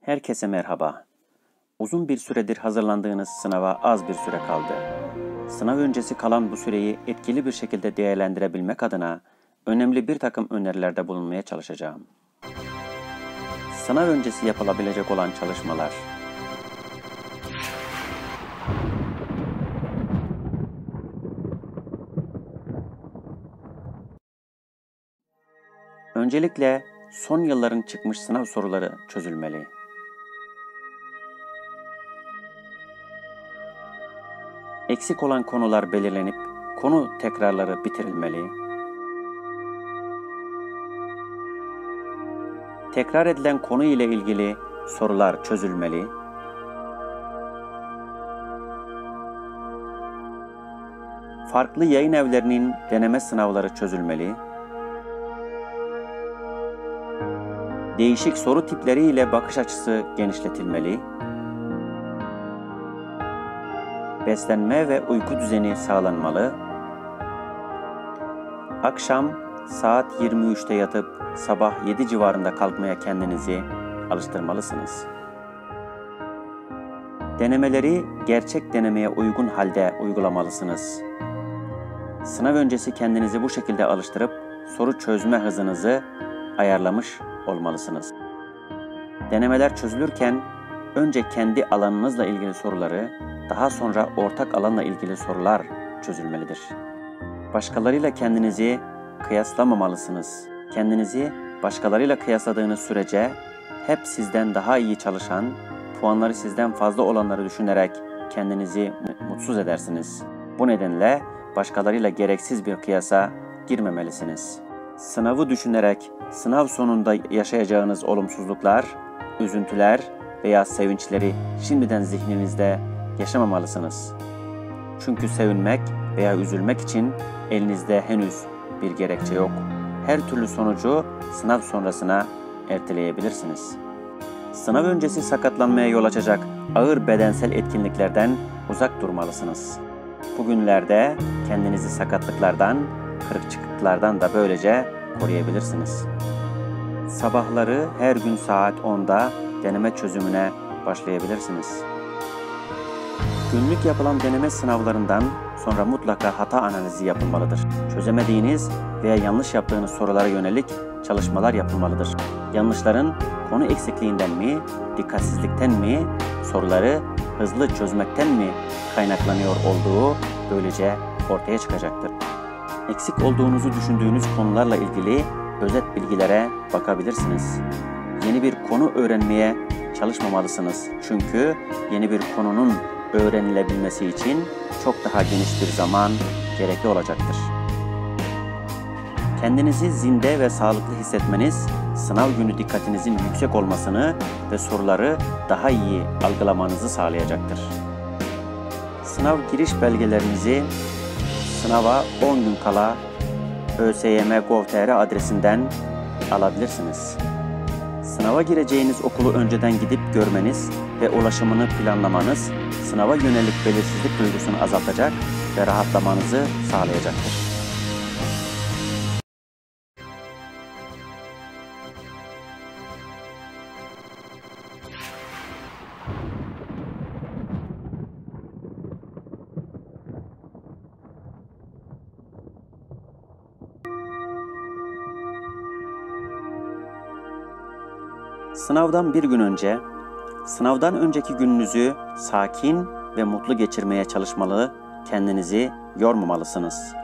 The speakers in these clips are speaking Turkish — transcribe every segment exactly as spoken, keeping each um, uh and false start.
Herkese merhaba. Uzun bir süredir hazırlandığınız sınava az bir süre kaldı. Sınav öncesi kalan bu süreyi etkili bir şekilde değerlendirebilmek adına önemli bir takım önerilerde bulunmaya çalışacağım. Sınav öncesi yapılabilecek olan çalışmalar. Öncelikle son yılların çıkmış sınav soruları çözülmeli. Eksik olan konular belirlenip konu tekrarları bitirilmeli. Tekrar edilen konu ile ilgili sorular çözülmeli. Farklı yayın evlerinin deneme sınavları çözülmeli. Değişik soru tipleri ile bakış açısı genişletilmeli. Beslenme ve uyku düzeni sağlanmalı. Akşam saat yirmi üçte yatıp sabah yedi civarında kalkmaya kendinizi alıştırmalısınız. Denemeleri gerçek denemeye uygun halde uygulamalısınız. Sınav öncesi kendinizi bu şekilde alıştırıp soru çözme hızınızı ayarlamış olmalısınız. Denemeler çözülürken önce kendi alanınızla ilgili soruları, daha sonra ortak alanla ilgili sorular çözülmelidir. Başkalarıyla kendinizi kıyaslamamalısınız. Kendinizi başkalarıyla kıyasladığınız sürece hep sizden daha iyi çalışan, puanları sizden fazla olanları düşünerek kendinizi mutsuz edersiniz. Bu nedenle başkalarıyla gereksiz bir kıyasa girmemelisiniz. Sınavı düşünerek sınav sonunda yaşayacağınız olumsuzluklar, üzüntüler veya sevinçleri şimdiden zihninizde yaşamamalısınız. Çünkü sevinmek veya üzülmek için elinizde henüz bir gerekçe yok. Her türlü sonucu sınav sonrasına erteleyebilirsiniz. Sınav öncesi sakatlanmaya yol açacak ağır bedensel etkinliklerden uzak durmalısınız. Bugünlerde kendinizi sakatlıklardan, kırık çıkıklardan da böylece koruyabilirsiniz. Sabahları her gün saat onda deneme çözümüne başlayabilirsiniz. Günlük yapılan deneme sınavlarından sonra mutlaka hata analizi yapılmalıdır. Çözemediğiniz veya yanlış yaptığınız sorulara yönelik çalışmalar yapılmalıdır. Yanlışların konu eksikliğinden mi, dikkatsizlikten mi, soruları hızlı çözmekten mi kaynaklanıyor olduğu böylece ortaya çıkacaktır. Eksik olduğunuzu düşündüğünüz konularla ilgili özet bilgilere bakabilirsiniz. Yeni bir konu öğrenmeye çalışmamalısınız. Çünkü yeni bir konunun öğrenilebilmesi için çok daha geniş bir zaman gerekli olacaktır. Kendinizi zinde ve sağlıklı hissetmeniz, sınav günü dikkatinizin yüksek olmasını ve soruları daha iyi algılamanızı sağlayacaktır. Sınav giriş belgelerinizi sınava on gün kala ö s y m nokta gov nokta t r adresinden alabilirsiniz. Sınava gireceğiniz okulu önceden gidip görmeniz ve ulaşımını planlamanız sınava yönelik belirsizlik duygusunu azaltacak ve rahatlamanızı sağlayacaktır. Sınavdan bir gün önce, sınavdan önceki gününüzü sakin ve mutlu geçirmeye çalışmalı, kendinizi yormamalısınız.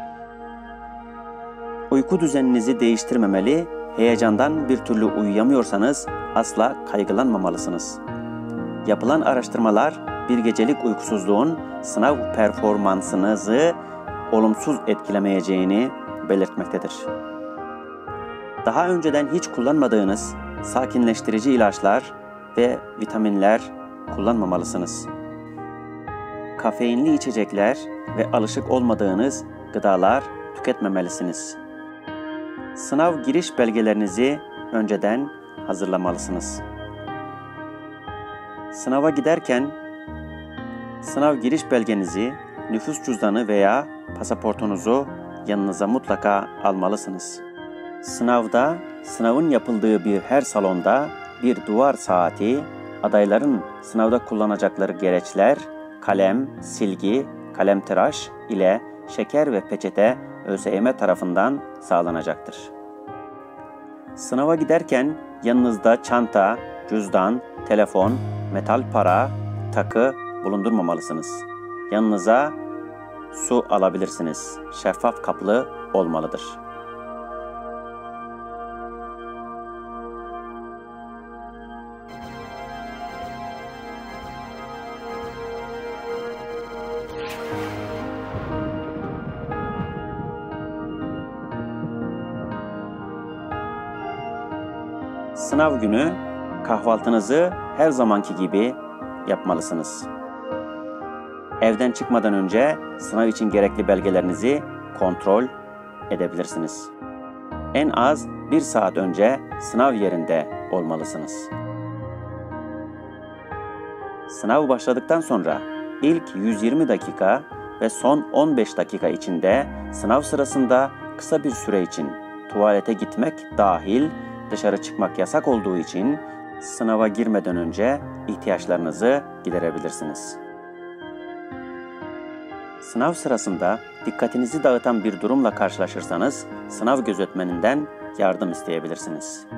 Uyku düzeninizi değiştirmemeli, heyecandan bir türlü uyuyamıyorsanız asla kaygılanmamalısınız. Yapılan araştırmalar bir gecelik uykusuzluğun sınav performansınızı olumsuz etkilemeyeceğini belirtmektedir. Daha önceden hiç kullanmadığınız sakinleştirici ilaçlar ve vitaminler kullanmamalısınız. Kafeinli içecekler ve alışık olmadığınız gıdalar tüketmemelisiniz. Sınav giriş belgelerinizi önceden hazırlamalısınız. Sınava giderken sınav giriş belgenizi, nüfus cüzdanı veya pasaportunuzu yanınıza mutlaka almalısınız. Sınavda, sınavın yapıldığı bir her salonda bir duvar saati, adayların sınavda kullanacakları gereçler, kalem, silgi, kalemtıraş ile şeker ve peçete ÖSYM tarafından sağlanacaktır. Sınava giderken yanınızda çanta, cüzdan, telefon, metal para, takı bulundurmamalısınız. Yanınıza su alabilirsiniz. Şeffaf kaplı olmalıdır. Sınav günü kahvaltınızı her zamanki gibi yapmalısınız. Evden çıkmadan önce sınav için gerekli belgelerinizi kontrol edebilirsiniz. En az bir saat önce sınav yerinde olmalısınız. Sınav başladıktan sonra ilk yüz yirmi dakika ve son on beş dakika içinde sınav sırasında kısa bir süre için tuvalete gitmek dahil dışarı çıkmak yasak olduğu için sınava girmeden önce ihtiyaçlarınızı giderebilirsiniz. Sınav sırasında dikkatinizi dağıtan bir durumla karşılaşırsanız sınav gözetmeninden yardım isteyebilirsiniz.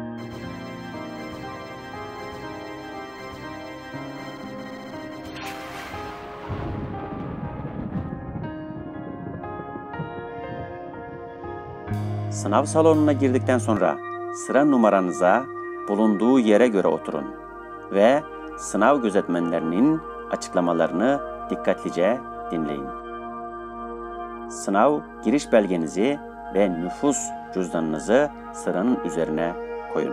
Sınav salonuna girdikten sonra sıra numaranıza bulunduğu yere göre oturun ve sınav gözetmenlerinin açıklamalarını dikkatlice dinleyin. Sınav giriş belgenizi ve nüfus cüzdanınızı sıranın üzerine koyun.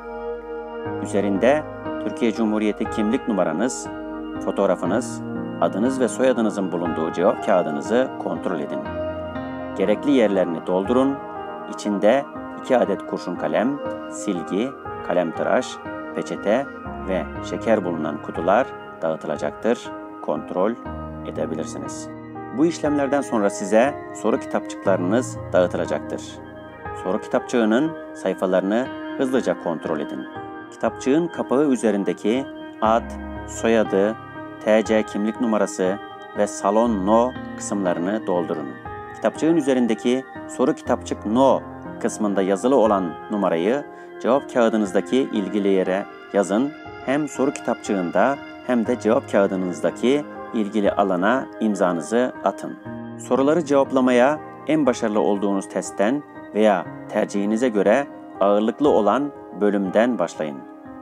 Üzerinde Türkiye Cumhuriyeti kimlik numaranız, fotoğrafınız, adınız ve soyadınızın bulunduğu cevap kağıdınızı kontrol edin. Gerekli yerlerini doldurun. İçinde iki adet kurşun kalem, silgi, kalemtıraş, peçete ve şeker bulunan kutular dağıtılacaktır. Kontrol edebilirsiniz. Bu işlemlerden sonra size soru kitapçıklarınız dağıtılacaktır. Soru kitapçığının sayfalarını hızlıca kontrol edin. Kitapçığın kapağı üzerindeki ad, soyadı, T C kimlik numarası ve salon no kısımlarını doldurun. Kitapçığın üzerindeki soru kitapçık no kısmında yazılı olan numarayı cevap kağıdınızdaki ilgili yere yazın. Hem soru kitapçığında hem de cevap kağıdınızdaki ilgili alana imzanızı atın. Soruları cevaplamaya en başarılı olduğunuz testten veya tercihinize göre ağırlıklı olan bölümden başlayın.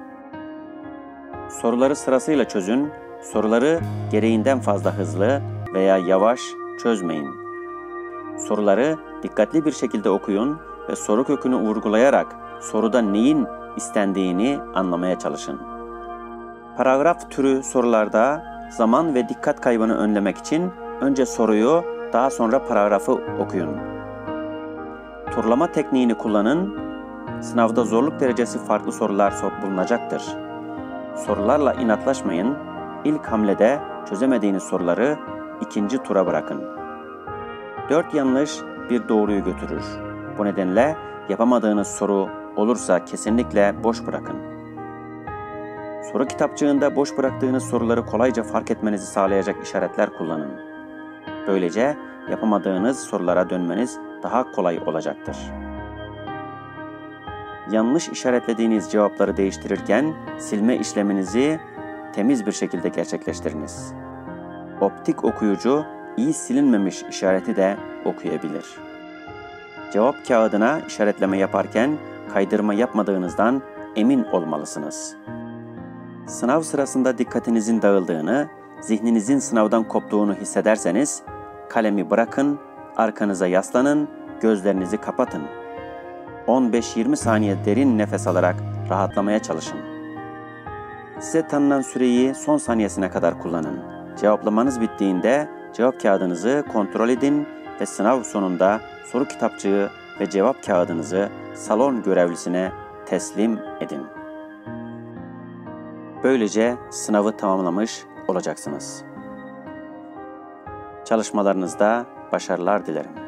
Soruları sırasıyla çözün. Soruları gereğinden fazla hızlı veya yavaş çözmeyin. Soruları dikkatli bir şekilde okuyun ve soru kökünü vurgulayarak soruda neyin istendiğini anlamaya çalışın. Paragraf türü sorularda zaman ve dikkat kaybını önlemek için önce soruyu, daha sonra paragrafı okuyun. Turlama tekniğini kullanın. Sınavda zorluk derecesi farklı sorular bulunacaktır. Sorularla inatlaşmayın. İlk hamlede çözemediğiniz soruları ikinci tura bırakın. Dört yanlış bir doğruyu götürür. Bu nedenle yapamadığınız soru olursa kesinlikle boş bırakın. Soru kitapçığında boş bıraktığınız soruları kolayca fark etmenizi sağlayacak işaretler kullanın. Böylece yapamadığınız sorulara dönmeniz daha kolay olacaktır. Yanlış işaretlediğiniz cevapları değiştirirken silme işleminizi temiz bir şekilde gerçekleştiriniz. Optik okuyucu iyi silinmemiş işareti de okuyabilir. Cevap kağıdına işaretleme yaparken kaydırma yapmadığınızdan emin olmalısınız. Sınav sırasında dikkatinizin dağıldığını, zihninizin sınavdan koptuğunu hissederseniz kalemi bırakın, arkanıza yaslanın, gözlerinizi kapatın. on beş yirmi saniye derin nefes alarak rahatlamaya çalışın. Size tanınan süreyi son saniyesine kadar kullanın. Cevaplamanız bittiğinde cevap kağıdınızı kontrol edin ve sınav sonunda soru kitapçığı ve cevap kağıdınızı salon görevlisine teslim edin. Böylece sınavı tamamlamış olacaksınız. Çalışmalarınızda başarılar dilerim.